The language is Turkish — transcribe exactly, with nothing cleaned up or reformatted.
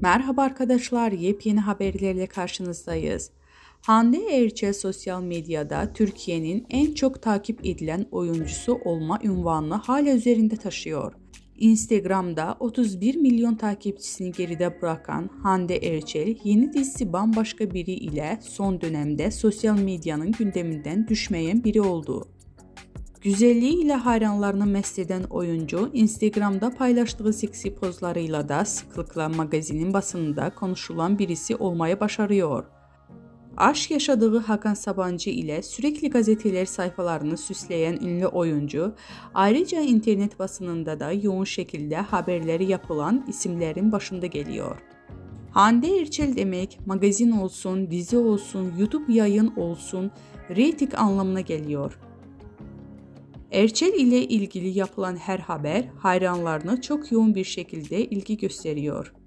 Merhaba arkadaşlar, yepyeni haberlerle karşınızdayız. Hande Erçel sosyal medyada Türkiye'nin en çok takip edilen oyuncusu olma unvanını hala üzerinde taşıyor. Instagram'da otuz bir milyon takipçisini geride bırakan Hande Erçel, yeni dizisi Bambaşka Biri ile son dönemde sosyal medyanın gündeminden düşmeyen biri oldu. Güzelliğiyle hayranlarını mest eden oyuncu, Instagram'da paylaştığı seksi pozlarıyla da sıklıkla magazinin basınında konuşulan birisi olmayı başarıyor. Aşk yaşadığı Hakan Sabancı ile sürekli gazeteler sayfalarını süsleyen ünlü oyuncu, ayrıca internet basınında da yoğun şekilde haberleri yapılan isimlerin başında geliyor. Hande Erçel demek, magazin olsun, dizi olsun, YouTube yayın olsun, reyting anlamına geliyor. Erçel ile ilgili yapılan her haber hayranlarına çok yoğun bir şekilde ilgi gösteriyor.